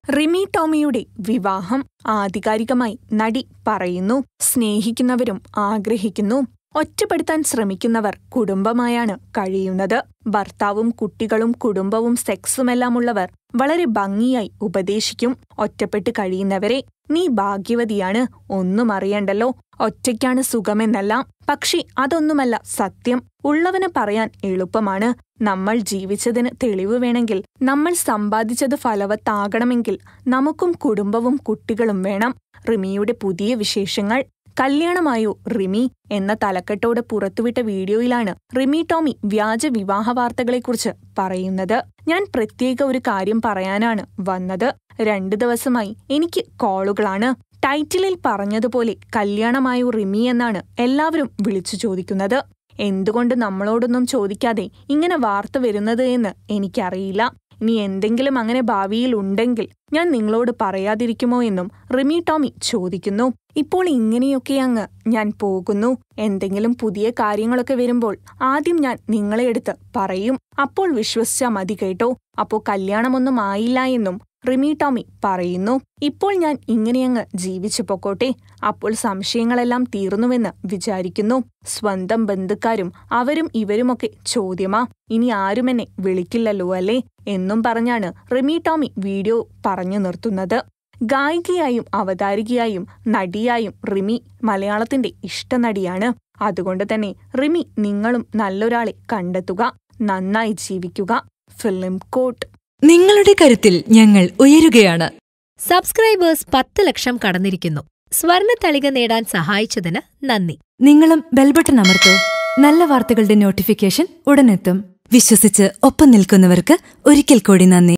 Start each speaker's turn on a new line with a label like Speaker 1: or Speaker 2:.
Speaker 1: റിമി ടോമിയുടെ വിവാഹം ആധികാരികമായി നടി പറയുന്നു. സ്നേഹിക്കുന്നവരും ആഗ്രഹിക്കുന്നു. ഒറ്റപ്പെടുത്താൻ ശ്രമിക്കുന്നവർ കുടുംബമായാണ് കഴിയുന്നത്. ഭർത്താവും കുട്ടികളും കുടുംബവും സെക്സുമെല്ലാമുള്ളവർ വളരെ ഭംഗിയായി ഉപദേശിക്കും. ഒറ്റപ്പെട്ട് കഴിയുന്നവരെ, നീ ഭാഗ്യവതിയാണ്, ഒന്നും അറിയണ്ടല്ലോ, ഒറ്റയ്ക്കാണ് സുഖമെന്നല്ല. പക്ഷേ അതൊന്നുമല്ല സത്യം. ഉള്ളവന് പറയാൻ എളുപ്പമാണ്. നമ്മൾ ജീവിച്ചതിന് തെളിവ് വേണമെങ്കിൽ, നമ്മൾ സമ്പാദിച്ചത് ഫലവത്താകണമെങ്കിൽ നമുക്കും കുടുംബവും കുട്ടികളും വേണം. റിമിയുടെ പുതിയ വിശേഷങ്ങൾ. കല്യാണമായോ റിമി എന്ന തലക്കെട്ടോടെ പുറത്തുവിട്ട വീഡിയോയിലാണ് റിമി ടോമി വ്യാജ വിവാഹ വാർത്തകളെക്കുറിച്ച് പറയുന്നത്. ഞാൻ പ്രത്യേക ഒരു കാര്യം പറയാനാണ് വന്നത്. 2 ദിവസമായി എനിക്ക് കോളുകളാണ്. ടൈറ്റിലിൽ പറഞ്ഞതുപോലെ കല്യാണമായോ റിമി എന്നാണ് എല്ലാവരും വിളിച്ചു ചോദിക്കുന്നത്. എന്തുകൊണ്ട് നമ്മളോടൊന്നും ചോദിക്കാതെ ഇങ്ങനെ വാർത്ത വരുന്നത് എന്ന് എനിക്കറിയില്ല. ഇനി എന്തെങ്കിലും അങ്ങനെ ഭാവിയിൽ ഉണ്ടെങ്കിൽ ഞാൻ നിങ്ങളോട് പറയാതിരിക്കുമോ എന്നും റിമി ടോമി ചോദിക്കുന്നു. ഇപ്പോൾ ഇങ്ങനെയൊക്കെ അങ്ങ് ഞാൻ പോകുന്നു. എന്തെങ്കിലും പുതിയ കാര്യങ്ങളൊക്കെ വരുമ്പോൾ ആദ്യം ഞാൻ നിങ്ങളെ എടുത്ത് പറയും. അപ്പോൾ വിശ്വസിച്ചാ മതി കേട്ടോ. അപ്പോ കല്യാണമൊന്നും ആയില്ല എന്നും റിമി ടോമി പറയുന്നു. ഇപ്പോൾ ഞാൻ ഇങ്ങനെയങ്ങ് ജീവിച്ചു പൊക്കോട്ടെ. അപ്പോൾ സംശയങ്ങളെല്ലാം തീർന്നുവെന്ന് വിചാരിക്കുന്നു. സ്വന്തം ബന്ധുക്കാരും അവരും ഇവരുമൊക്കെ ചോദ്യമാ. ഇനി ആരും എന്നെ വിളിക്കില്ലല്ലോ അല്ലേ എന്നും പറഞ്ഞാണ് റിമി ടോമി വീഡിയോ പറഞ്ഞു നിർത്തുന്നത്. ഗായികയായും അവതാരികയായും നടിയായും റിമി മലയാളത്തിന്റെ ഇഷ്ടനടിയാണ്. അതുകൊണ്ട് തന്നെ റിമി, നിങ്ങളും നല്ലൊരാളെ കണ്ടെത്തുക, നന്നായി ജീവിക്കുക. Film coat.
Speaker 2: നിങ്ങളുടെ കരുത്തിൽ ഞങ്ങൾ ഉയരുകയാണ്.
Speaker 3: സബ്സ്ക്രൈബേഴ്സ് 10 ലക്ഷം കടന്നിരിക്കുന്നു. സ്വർണത്തളിക നേടാൻ സഹായിച്ചതിന് നന്ദി.
Speaker 2: നിങ്ങളും ബെൽബട്ടൺ അമർത്തോ. നല്ല വാർത്തകളുടെ നോട്ടിഫിക്കേഷൻ ഉടനെത്തും. വിശ്വസിച്ച് ഒപ്പം നിൽക്കുന്നവർക്ക് ഒരിക്കൽ കൂടി നന്ദി.